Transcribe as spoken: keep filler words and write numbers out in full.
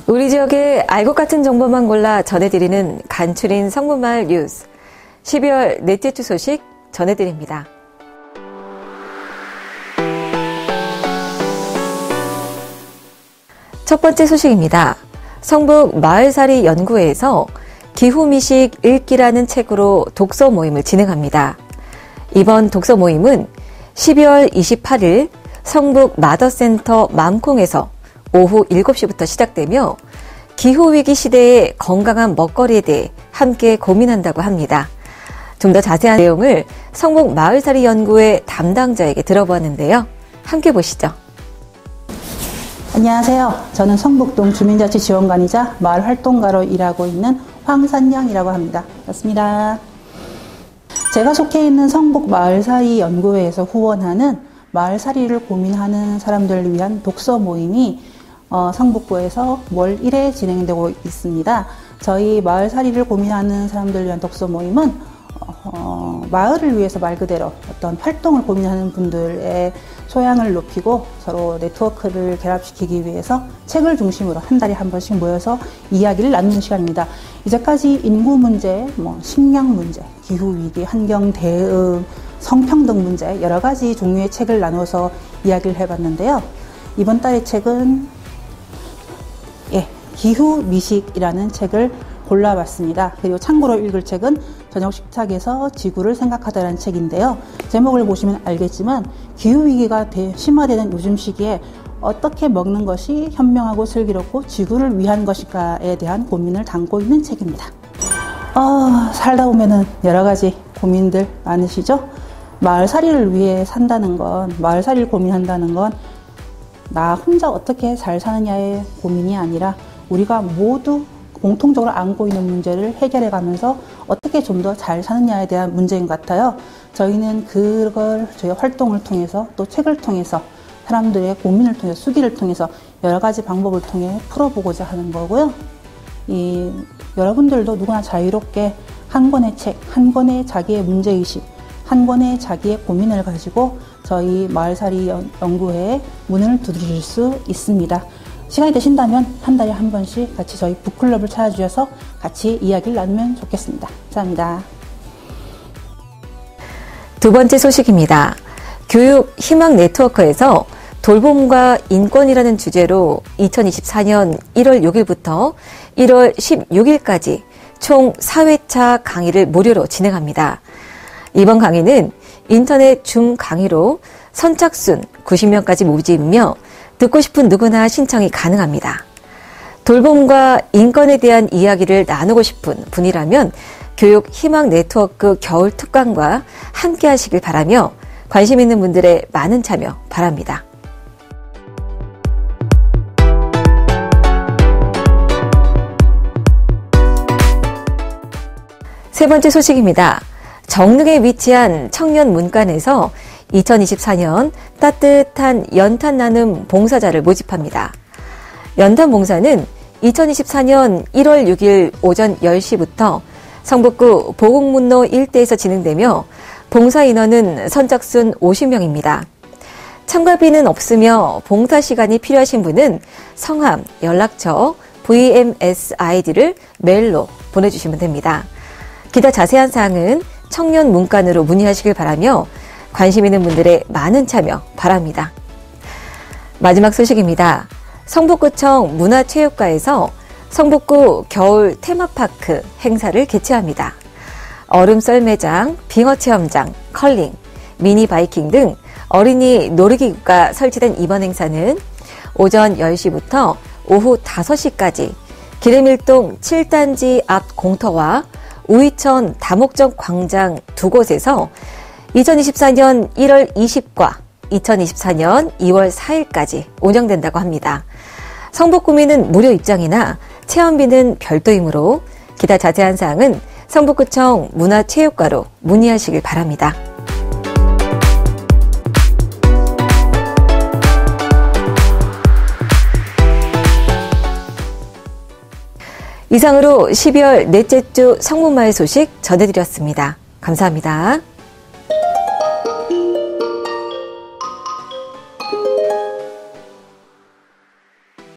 우리 지역의 알 것 같은 정보만 골라 전해드리는 간추린 성문마을 뉴스. 십이월 넷째 주 소식 전해드립니다. 첫 번째 소식입니다. 성북 마을살이 연구회에서 기후미식 읽기라는 책으로 독서 모임을 진행합니다. 이번 독서 모임은 십이월 이십팔일 성북 마더센터 맘콩에서 오후 일곱 시부터 시작되며 기후위기 시대의 건강한 먹거리에 대해 함께 고민한다고 합니다. 좀 더 자세한 내용을 성북 마을살이 연구회 담당자에게 들어보았는데요. 함께 보시죠. 안녕하세요. 저는 성북동 주민자치지원관이자 마을활동가로 일하고 있는 황산영이라고 합니다. 반갑습니다. 제가 속해 있는 성북 마을살이 연구회에서 후원하는 마을살이를 고민하는 사람들을 위한 독서 모임이 어, 성북구에서 월 일 회 진행되고 있습니다. 저희 마을살이를 고민하는 사람들을 위한 독서 모임은 어, 마을을 위해서 말 그대로 어떤 활동을 고민하는 분들의 소양을 높이고 서로 네트워크를 결합시키기 위해서 책을 중심으로 한 달에 한 번씩 모여서 이야기를 나누는 시간입니다. 이제까지 인구 문제, 뭐 식량 문제, 기후위기, 환경 대응, 성평등 문제 여러 가지 종류의 책을 나눠서 이야기를 해봤는데요. 이번 달의 책은 예, 기후미식이라는 책을 골라봤습니다. 그리고 참고로 읽을 책은 저녁 식탁에서 지구를 생각하다라는 책인데요. 제목을 보시면 알겠지만 기후위기가 심화되는 요즘 시기에 어떻게 먹는 것이 현명하고 슬기롭고 지구를 위한 것일까에 대한 고민을 담고 있는 책입니다. 어, 살다 보면은 여러 가지 고민들 많으시죠? 마을살이를 위해 산다는 건, 마을살이를 고민한다는 건 나 혼자 어떻게 잘 사느냐의 고민이 아니라 우리가 모두 공통적으로 안고 있는 문제를 해결해 가면서 어떻게 좀 더 잘 사느냐에 대한 문제인 것 같아요. 저희는 그걸 저희 활동을 통해서 또 책을 통해서 사람들의 고민을 통해서 수기를 통해서 여러 가지 방법을 통해 풀어보고자 하는 거고요. 이 여러분들도 누구나 자유롭게 한 권의 책, 한 권의 자기의 문제의식, 한 권의 자기의 고민을 가지고 저희 마을살이 연구회에 문을 두드릴 수 있습니다. 시간이 되신다면 한 달에 한 번씩 같이 저희 북클럽을 찾아주셔서 같이 이야기를 나누면 좋겠습니다. 감사합니다. 두 번째 소식입니다. 교육 희망 네트워크에서 돌봄과 인권이라는 주제로 이천이십사년 일월 육일부터 일월 십육일까지 총 사 회차 강의를 무료로 진행합니다. 이번 강의는 인터넷 줌 강의로 선착순 구십 명까지 모집이며 듣고 싶은 누구나 신청이 가능합니다. 돌봄과 인권에 대한 이야기를 나누고 싶은 분이라면 교육 희망 네트워크 겨울 특강과 함께 하시길 바라며 관심 있는 분들의 많은 참여 바랍니다. 세 번째 소식입니다. 정릉에 위치한 청년 문간에서 이천이십사년 따뜻한 연탄 나눔 봉사자를 모집합니다. 연탄 봉사는 이천이십사년 일월 육일 오전 열 시부터 성북구 보국문로 일대에서 진행되며 봉사 인원은 선착순 오십 명입니다. 참가비는 없으며 봉사 시간이 필요하신 분은 성함, 연락처, 브이엠에스 아이디를 메일로 보내주시면 됩니다. 기타 자세한 사항은 청년 문간으로 문의하시길 바라며 관심 있는 분들의 많은 참여 바랍니다. 마지막 소식입니다. 성북구청 문화체육과에서 성북구 겨울 테마파크 행사를 개최합니다. 얼음 썰매장, 빙어체험장, 컬링, 미니 바이킹 등 어린이 놀이기구가 설치된 이번 행사는 오전 열 시부터 오후 다섯 시까지 기름일동 칠 단지 앞 공터와 우이천 다목적 광장 두 곳에서 이천이십사년 일월 이십과 이천이십사년 이월 사일까지 운영된다고 합니다. 성북구민은 무료 입장이나 체험비는 별도이므로 기타 자세한 사항은 성북구청 문화체육과로 문의하시길 바랍니다. 이상으로 십이월 넷째 주 성문마을 소식 전해드렸습니다. 감사합니다.